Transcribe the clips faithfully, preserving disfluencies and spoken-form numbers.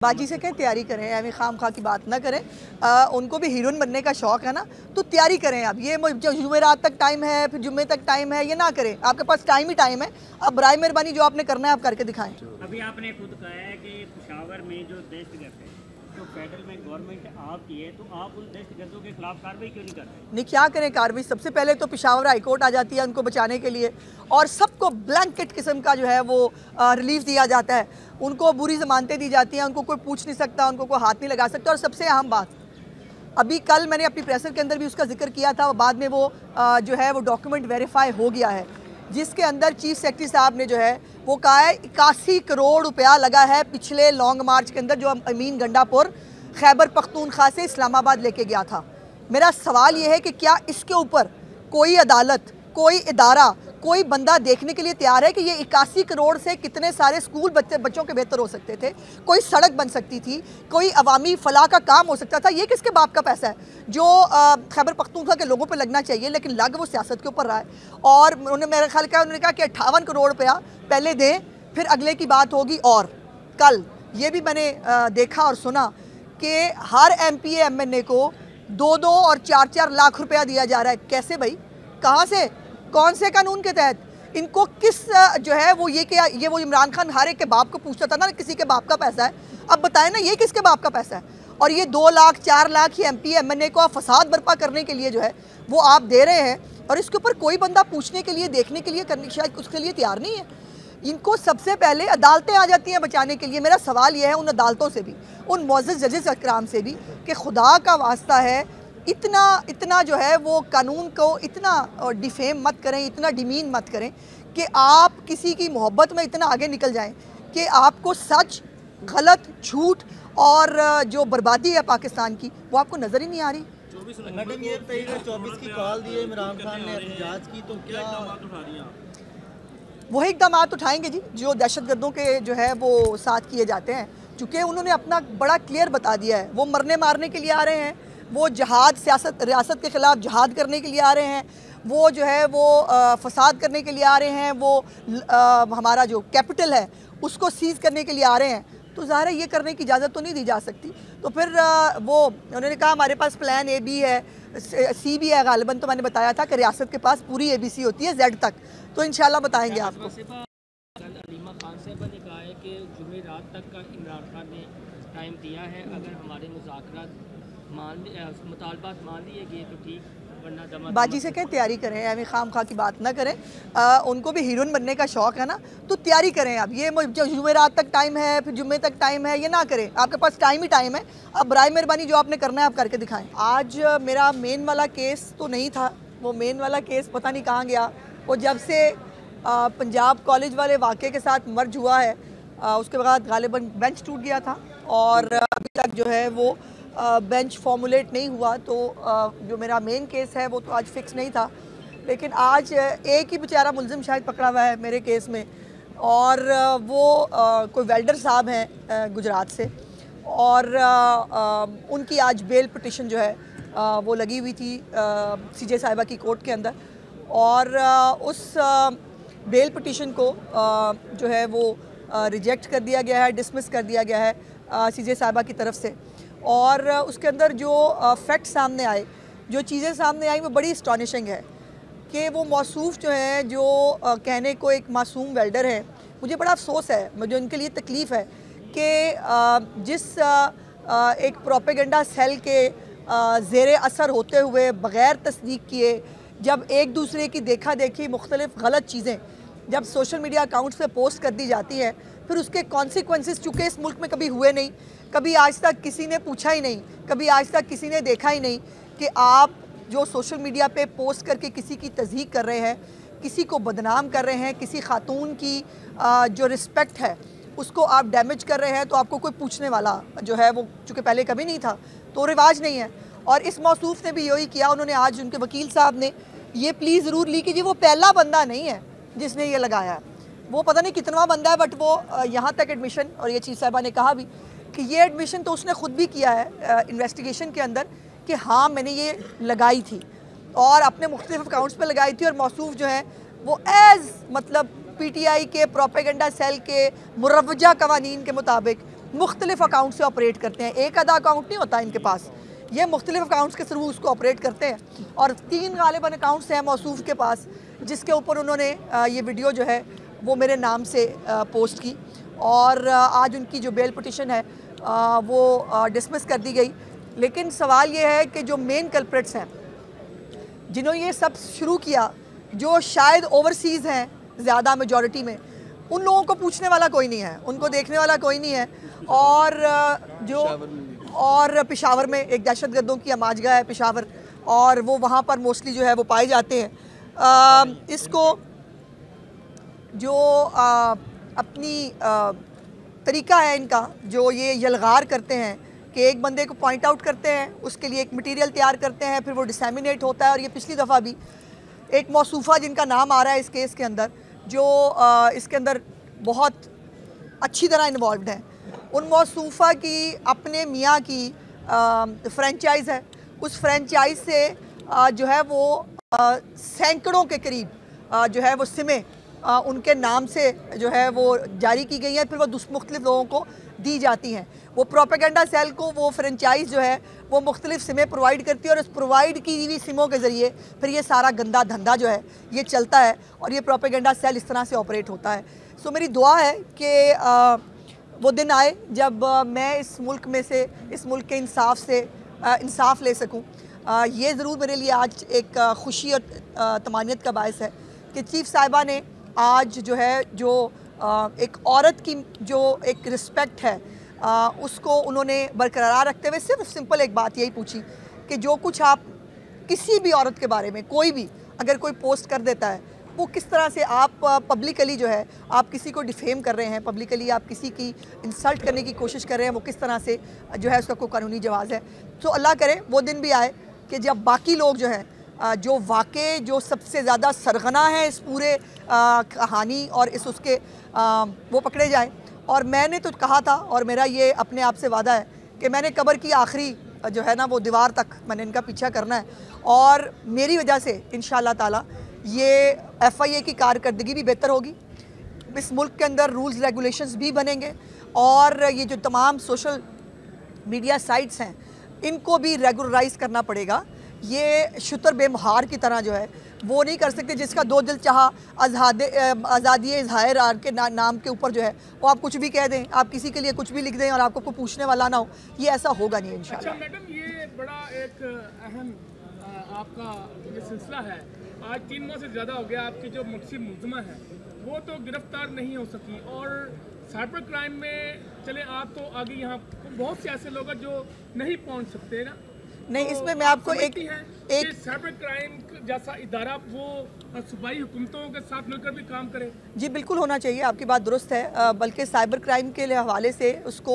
बाजी से कहें तैयारी करें, एवं खाम खा की बात ना करें। आ, उनको भी हीरोइन बनने का शौक है ना, तो तैयारी करें। अब ये जुमेरात तक टाइम है, फिर जुम्मे तक टाइम है, ये ना करें। आपके पास टाइम ही टाइम है। अब बराए मेहरबानी जो आपने करना है आप करके दिखाएं। अभी आपने खुद कहा है कि पेशावर में जो दहशतगर्द है, तो फेडरल में गवर्नमेंट आपकी है, तो आप उन दहशतगर्दों के खिलाफ कार्रवाई क्यों नहीं कर रहे? नहीं, क्या करें कार्रवाई। सबसे पहले तो पेशावर हाई कोर्ट आ जाती है उनको बचाने के लिए, और सबको ब्लैंकेट किस्म का जो है वो रिलीफ दिया जाता है। उनको बुरी जमानतें दी जाती हैं, उनको कोई पूछ नहीं सकता, उनको कोई हाथ नहीं लगा सकता। और सबसे अहम बात, अभी कल मैंने अपनी प्रेसर के अंदर भी उसका जिक्र किया था, बाद में वो आ, जो है वो डॉक्यूमेंट वेरीफाई हो गया है, जिसके अंदर चीफ सेक्रेटरी साहब ने जो है वो कहा है इक्यासी करोड़ रुपया लगा है पिछले लॉन्ग मार्च के अंदर, जो अमीन गंडापुर खैबर पख्तूनख्वा से इस्लामाबाद लेके गया था। मेरा सवाल ये है कि क्या इसके ऊपर कोई अदालत, कोई इदारा, कोई बंदा देखने के लिए तैयार है कि ये इक्यासी करोड़ से कितने सारे स्कूल बच्चे बच्चों के बेहतर हो सकते थे, कोई सड़क बन सकती थी, कोई अवामी फलाह का काम हो सकता था। ये किसके बाप का पैसा है जो खैबर पख्तूनख्वा के लोगों पे लगना चाहिए, लेकिन लग वो सियासत के ऊपर रहा है। और उन्होंने मेरा ख्याल किया, उन्होंने कहा कि अट्ठावन करोड़ रुपया पहले दें, फिर अगले की बात होगी। और कल ये भी मैंने देखा और सुना कि हर M P M N A को दो दो और चार चार लाख रुपया दिया जा रहा है। कैसे भाई, कहाँ से, कौन से कानून के तहत? इनको किस जो है वो ये क्या, ये वो इमरान खान हर एक के बाप को पूछता था ना, किसी के बाप का पैसा है। अब बताएं ना, ये किसके बाप का पैसा है? और ये दो लाख चार लाख ही M P M N A को आप फसाद बर्पा करने के लिए जो है वो आप दे रहे हैं, और इसके ऊपर कोई बंदा पूछने के लिए, देखने के लिए, करने शायद उसके लिए तैयार नहीं है। इनको सबसे पहले अदालतें आ जाती हैं बचाने के लिए। मेरा सवाल यह है उन अदालतों से भी, उन मुअज़्ज़ज़ जजेस अकराम से भी, कि खुदा का वास्ता है इतना इतना जो है वो कानून को इतना डिफेम मत करें, इतना डिमीन मत करें कि आप किसी की मोहब्बत में इतना आगे निकल जाएं कि आपको सच, गलत, झूठ और जो बर्बादी है पाकिस्तान की वो आपको नज़र ही नहीं आ रही। मैडम ये तेईस चौबीस की कॉल दी है इमरान खान ने एहतजाज की, तो क्या उठा रही हैं? वही इक़दाम उठाएंगे जी जो दहशतगर्दों के जो है वो साथ किए जाते हैं, चूँकि उन्होंने अपना बड़ा क्लियर बता दिया है। वो मरने मारने के लिए आ रहे हैं, वो जहाद, सियासत, रियासत के ख़िलाफ़ जहाद करने के लिए आ रहे हैं, वो जो है वो आ, फसाद करने के लिए आ रहे हैं, वो आ, हमारा जो कैपिटल है उसको सीज़ करने के लिए आ रहे हैं। तो ज़ाहिर है ये करने की इजाज़त तो नहीं दी जा सकती। तो फिर आ, वो उन्होंने कहा हमारे पास प्लान ए बी है, सी भी है गालिबन। तो मैंने बताया था कि रियासत के पास पूरी ए बी सी होती है जेड तक, तो इंशाल्लाह बताएंगे आपको। अलीमा खान साहब ने कहा है कि जुमेरात तक का इमरान खान ने टाइम दिया है, अगर हमारे मुज़ाकरात मान मुतालबात मान लिए गए तो ठीक, वरना दमा बाजी से कहें तैयारी करें, एवं खाम खा की बात ना करें। आ, उनको भी हीरोइन बनने का शौक है ना, तो तैयारी करें। अब ये जुमेरात तक टाइम है, फिर जुम्मे तक टाइम है, ये ना करें। आपके पास टाइम ही टाइम है। अब बराए मेहरबानी जो आपने करना है आप करके दिखाएं। आज मेरा मेन वाला केस तो नहीं था, वो मेन वाला केस पता नहीं कहाँ गया। वो जब से आ, पंजाब कॉलेज वाले वाक़े के साथ मर्ज हुआ है, आ, उसके बाद गालिबन बेंच टूट गया था, और अभी तक जो है वो बेंच फॉर्मुलेट नहीं हुआ। तो आ, जो मेरा मेन केस है वो तो आज फिक्स नहीं था, लेकिन आज एक ही बेचारा मुलजिम शायद पकड़ा हुआ है मेरे केस में, और वो आ, कोई वेल्डर साहब हैं गुजरात से, और आ, आ, उनकी आज बेल पिटिशन जो है आ, वो लगी हुई थी सी जे साहिबा की कोर्ट के अंदर। और आ, उस आ, बेल पिटिशन को आ, जो है वो रिजेक्ट कर दिया गया है, डिसमिस कर दिया गया है सी जे साहिबा की तरफ से। और उसके अंदर जो फैक्ट सामने आए, जो चीज़ें सामने आई, वो बड़ी अस्टॉनिशिंग है कि वो मौसूफ़ जो है, जो आ, कहने को एक मासूम वेल्डर है। मुझे बड़ा अफसोस है, मुझे उनके लिए तकलीफ़ है कि जिस आ, आ, एक प्रोपेगेंडा सेल के ज़ेरे असर होते हुए, बग़ैर तस्दीक किए, जब एक दूसरे की देखा देखी मुख्तलिफ़ गलत चीज़ें जब सोशल मीडिया अकाउंट्स पे पोस्ट कर दी जाती हैं, फिर उसके कॉन्सिक्वेंसेस चूँकि इस मुल्क में कभी हुए नहीं, कभी आज तक किसी ने पूछा ही नहीं, कभी आज तक किसी ने देखा ही नहीं कि आप जो सोशल मीडिया पे पोस्ट करके किसी की तज़हीक कर रहे हैं, किसी को बदनाम कर रहे हैं, किसी खातून की जो रिस्पेक्ट है उसको आप डैमेज कर रहे हैं, तो आपको कोई पूछने वाला जो है वो चूँकि पहले कभी नहीं था, तो रिवाज नहीं है। और इस मौसूफ़ ने भी यही किया। उन्होंने आज, उनके वकील साहब ने ये प्लीज़ ज़रूर ली कि जी वो पहला बंदा नहीं है जिसने ये लगाया है, वो पता नहीं कितनवा बंदा है, बट वो यहाँ तक एडमिशन, और ये चीफ साहिबा ने कहा भी कि ये एडमिशन तो उसने ख़ुद भी किया है इन्वेस्टिगेशन के अंदर कि हाँ मैंने ये लगाई थी, और अपने मुख्तलिफ अकाउंट्स पर लगाई थी। और मौसूफ़ जो है वो एज़ मतलब पी टी आई के प्रोपेगेंडा सेल के मुरवजा कवानीन के मुताबिक मुख्तलिफ अकाउंट से ऑपरेट करते हैं, एक आधा अकाउंट नहीं होता इनके पास, ये मुख्तलिफ अकाउंट्स के थ्रू उसको ऑपरेट करते हैं। और तीन गालिबन अकाउंट्स हैं मौसूफ़ के पास जिसके ऊपर उन्होंने ये वीडियो जो है वो मेरे नाम से पोस्ट की, और आज उनकी जो बेल पिटिशन है वो डिसमिस कर दी गई। लेकिन सवाल ये है कि जो मेन कल्प्रिट्स हैं जिन्होंने ये सब शुरू किया, जो शायद ओवरसीज़ हैं ज़्यादा मेजॉरिटी में, उन लोगों को पूछने वाला कोई नहीं है, उनको देखने वाला कोई नहीं है। और जो और पेशावर में एक दहशतगर्दों की अमाजगा है पेशावर, और वो वहाँ पर मोस्टली जो है वो पाए जाते हैं। आ, इसको जो आ, अपनी आ, तरीका है इनका, जो ये यलगार करते हैं कि एक बंदे को पॉइंट आउट करते हैं, उसके लिए एक मटेरियल तैयार करते हैं, फिर वो डिसैमिनेट होता है। और ये पिछली दफ़ा भी एक मौसूफ़ा जिनका नाम आ रहा है इस केस के अंदर, जो आ, इसके अंदर बहुत अच्छी तरह इन्वॉल्व हैं, उन मौसूफ़ा की अपने मियाँ की फ्रेंचाइज़ है। उस फ्रेंचाइज़ से आ, जो है वो सैकड़ों के करीब आ, जो है वो सिमें आ, उनके नाम से जो है वो जारी की गई हैं, फिर वो मुख्तलिफ लोगों को दी जाती हैं। वो प्रोपेगेंडा सेल को वो फ्रेंचाइज़ जो है वो मुख्तलिफ सिमें प्रोवाइड करती है, और उस प्रोवाइड की हुई सिमों के ज़रिए फिर ये सारा गंदा धंधा जो है ये चलता है, और ये प्रोपेगेंडा सेल इस तरह से ऑपरेट होता है। सो मेरी दुआ है कि वो दिन आए जब आ, मैं इस मुल्क में से, इस मुल्क के इंसाफ से इंसाफ ले सकूं। आ, ये ज़रूर मेरे लिए आज एक आ, खुशी और तमानियत का बायस है कि चीफ़ साहिबा ने आज जो है जो आ, एक औरत की जो एक रिस्पेक्ट है आ, उसको उन्होंने बरकरार रखते हुए सिर्फ सिंपल एक बात यही पूछी कि जो कुछ आप किसी भी औरत के बारे में कोई भी अगर कोई पोस्ट कर देता है, वो किस तरह से आप पब्लिकली जो है आप किसी को डिफेम कर रहे हैं, पब्लिकली आप किसी की इंसल्ट करने की कोशिश कर रहे हैं, वो किस तरह से जो है उसका कोई कानूनी जवाज़ है। तो अल्लाह करे वो दिन भी आए कि जब बाकी लोग जो हैं जो वाकई जो सबसे ज़्यादा सरगना है इस पूरे कहानी और इस उसके आ, वो पकड़े जाए। और मैंने तो कहा था, और मेरा ये अपने आप से वादा है कि मैंने कब्र की आखिरी जो है ना वो दीवार तक मैंने इनका पीछा करना है, और मेरी वजह से इंशाअल्लाह ताला ये एफ आई ए की कारकर्दगी भी बेहतर होगी, इस मुल्क के अंदर रूल्स रेगुलेशंस भी बनेंगे, और ये जो तमाम सोशल मीडिया साइट्स हैं इनको भी रेगुलराइज करना पड़ेगा। ये शुतर बेमहार की तरह जो है वो नहीं कर सकते, जिसका दो दिल चाहा आज़ादी इज़हार के ना, नाम के ऊपर जो है वो आप कुछ भी कह दें, आप किसी के लिए कुछ भी लिख दें और आपको कोई पूछने वाला ना हो, ये ऐसा होगा नहीं इंशाअल्लाह। अच्छा मैडम, ये बड़ा एक अहम आपका ये सिलसिला है। आज तीन माह से ज़्यादा हो गया, आपकी जो मुख्य मुलज़िमा है वो तो गिरफ्तार नहीं हो सकी, और साइबर क्राइम में चले आप तो आगे यहाँ बहुत से ऐसे लोग हैं जो नहीं पहुँच सकते ना। नहीं, तो इसमें मैं आपको एक एक साइबर क्राइम जैसा इदारा वो सूबाई हुकूमतों के साथ मिलकर भी काम करे। जी बिल्कुल होना चाहिए, आपकी बात दुरुस्त है, बल्कि साइबर क्राइम के हवाले से उसको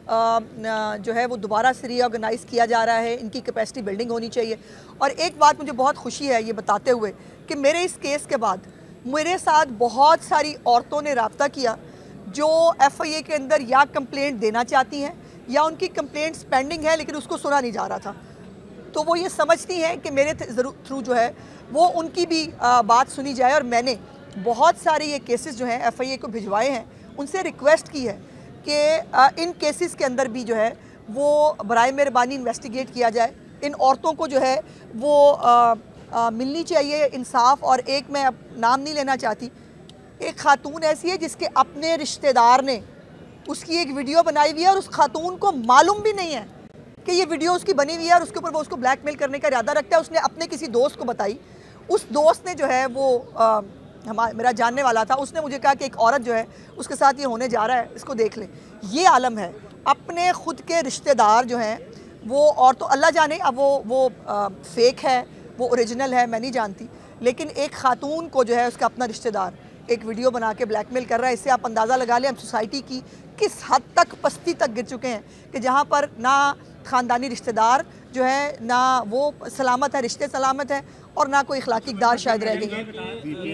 आ, जो है वो दोबारा से रीऑर्गेनाइज़ किया जा रहा है, इनकी कैपेसिटी बिल्डिंग होनी चाहिए। और एक बात मुझे बहुत खुशी है ये बताते हुए कि मेरे इस केस के बाद मेरे साथ बहुत सारी औरतों ने रब्ता किया जो एफ आई ए के अंदर या कंप्लेंट देना चाहती हैं या उनकी कंप्लेंट्स पेंडिंग है लेकिन उसको सुना नहीं जा रहा था। तो वो ये समझती हैं कि मेरे थ्रू जो है वो उनकी भी आ, बात सुनी जाए। और मैंने बहुत सारे ये केसेस जो हैं एफ आई ए को भिजवाए हैं, उनसे रिक्वेस्ट की है कि इन केसेस के अंदर भी जो है वो बराए मेहरबानी इन्वेस्टिगेट किया जाए, इन औरतों को जो है वो आ, आ, मिलनी चाहिए इंसाफ। और एक मैं अब नाम नहीं लेना चाहती, एक खातून ऐसी है जिसके अपने रिश्तेदार ने उसकी एक वीडियो बनाई हुई है और उस खातून को मालूम भी नहीं है कि ये वीडियो उसकी बनी हुई है, और उसके ऊपर वो उसको ब्लैकमेल करने का इरादा रखता है। उसने अपने किसी दोस्त को बताई, उस दोस्त ने जो है वो हमारा मेरा जानने वाला था, उसने मुझे कहा कि एक औरत जो है उसके साथ ये होने जा रहा है, इसको देख ले। ये आलम है, अपने ख़ुद के रिश्तेदार जो हैं वो, और तो अल्लाह जाने अब वो वो आ, फेक है वो ओरिजिनल है मैं नहीं जानती, लेकिन एक खातून को जो है उसका अपना रिश्तेदार एक वीडियो बना के ब्लैकमेल कर रहा है। इससे आप अंदाज़ा लगा लें हम सोसाइटी की किस हद तक पस्ती तक गिर चुके हैं कि जहाँ पर ना ख़ानदानी रिश्तेदार जो है ना वो सलामत है, रिश्ते सलामत है, और ना कोई इखलाकी इक़दार शायद रह गई है।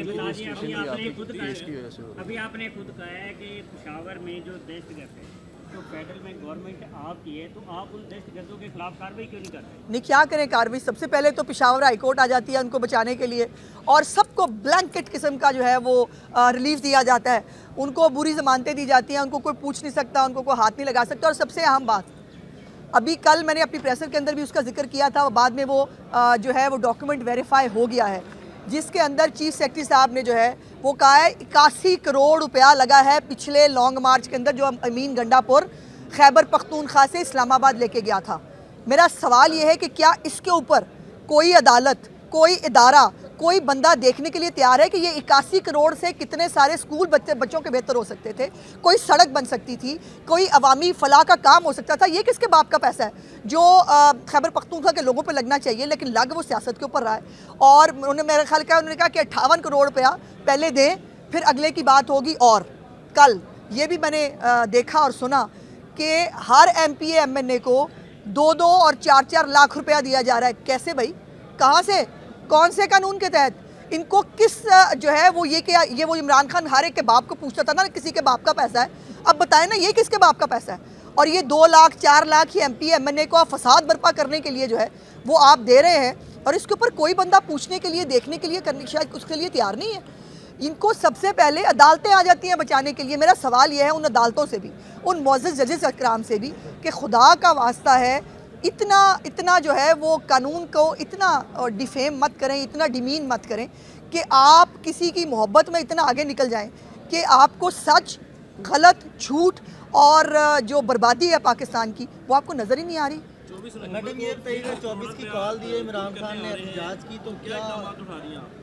अभी आपने खुद कहा है कि पेशावर में जो दहशतगर्द है तो फेडरल में गवर्नमेंट आपकी है, तो आप उन दहशतगर्दों के खिलाफ कार्रवाई क्यों नहीं कर रहे? नहीं, क्या करें कार्रवाई? सबसे पहले तो पेशावर हाई कोर्ट आ जाती है उनको बचाने के लिए, और सबको ब्लैंकेट किस्म का जो है वो रिलीफ दिया जाता है, उनको बुरी जमानतें दी जाती हैं, उनको कोई पूछ नहीं सकता, उनको कोई हाथ नहीं लगा सकता। और सबसे अहम बात, अभी कल मैंने अपनी प्रेसर के अंदर भी उसका जिक्र किया था, बाद में वो आ, जो है वो डॉक्यूमेंट वेरीफाई हो गया है, जिसके अंदर चीफ सेक्रेटरी साहब ने जो है वो कहा है इक्यासी करोड़ रुपया लगा है पिछले लॉन्ग मार्च के अंदर, जो अमीन गंडापुर खैबर पख्तूनख्वा से इस्लामाबाद लेके गया था। मेरा सवाल ये है कि क्या इसके ऊपर कोई अदालत, कोई इदारा, कोई बंदा देखने के लिए तैयार है कि ये इक्यासी करोड़ से कितने सारे स्कूल बच्चे बच्चों के बेहतर हो सकते थे, कोई सड़क बन सकती थी, कोई अवामी फलाह का काम हो सकता था? ये किसके बाप का पैसा है जो खैबर पख्तूनख्वा के लोगों पे लगना चाहिए, लेकिन लग वो सियासत के ऊपर रहा है। और उन्होंने मेरा ख्याल किया, उन्होंने कहा कि अट्ठावन करोड़ रुपया पहले दें, फिर अगले की बात होगी। और कल ये भी मैंने देखा और सुना कि हर M P M N A को दो दो और चार चार लाख रुपया दिया जा रहा है। कैसे भाई? कहाँ से? कौन से कानून के तहत? इनको किस जो है वो ये क्या, ये वो इमरान खान हर एक के बाप को पूछता था ना, किसी के बाप का पैसा है, अब बताएं ना ये किसके बाप का पैसा है? और ये दो लाख चार लाख ही M P M N A को फसाद बर्पा करने के लिए जो है वो आप दे रहे हैं, और इसके ऊपर कोई बंदा पूछने के लिए, देखने के लिए, करने शायद उसके लिए तैयार नहीं है। इनको सबसे पहले अदालतें आ जाती हैं बचाने के लिए। मेरा सवाल यह है उन अदालतों से भी, उन मुअज़्ज़ज़ जजेस अकराम से भी, कि खुदा का वास्ता है इतना इतना जो है वो कानून को इतना डिफेम मत करें, इतना डिमीन मत करें कि आप किसी की मोहब्बत में इतना आगे निकल जाएं कि आपको सच, गलत, झूठ और जो बर्बादी है पाकिस्तान की वो आपको नज़र ही नहीं आ रही। मैडम, ये तेईस चौबीस की कॉल दी है इमरान खान ने एहतजाज की, तो क्या उठा रही हैं?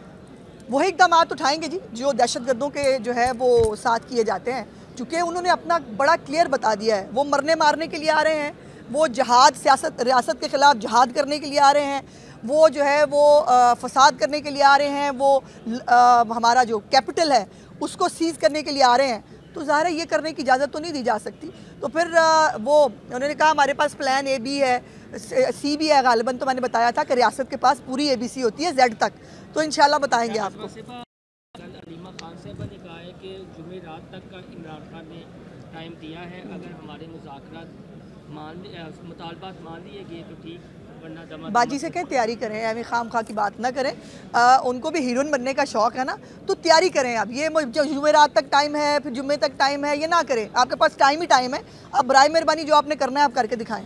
वही इकदाम उठाएंगे जी जो दहशतगर्दों के जो है वो साथ किए जाते हैं, चूँकि उन्होंने अपना बड़ा क्लियर बता दिया है, वो मरने मारने के लिए आ रहे हैं, वो जहाद सियासत रियासत के ख़िलाफ़ जहाद करने के लिए आ रहे हैं, वो जो है वो आ, फसाद करने के लिए आ रहे हैं, वो आ, हमारा जो कैपिटल है उसको सीज़ करने के लिए आ रहे हैं। तो ज़ाहिर है ये करने की इजाज़त तो नहीं दी जा सकती। तो फिर आ, वो उन्होंने कहा हमारे पास प्लान ए बी है, सी भी है गालिबन, तो मैंने बताया था कि रियासत के पास पूरी ए बी सी होती है जेड तक, तो इंशाल्लाह बताएंगे आपको। अलीमा खान साहबा ने कहा है कि जुमेरात तक का इमरान खान ने टाइम दिया है, अगर हमारे मुज़ाकरात मान मुतालबात मान लिए गए तो ठीक, वरना दमा बाजी से कहें तैयारी करें, एवं खाम खा की बात ना करें। आ, उनको भी हीरोइन बनने का शौक़ है ना, तो तैयारी करें। अब ये जो जुमेरात तक टाइम है, फिर जुम्मे तक टाइम है, ये ना करें, आपके पास टाइम ही टाइम है। अब बराए मेहरबानी जो आपने करना है आप करके दिखाएं।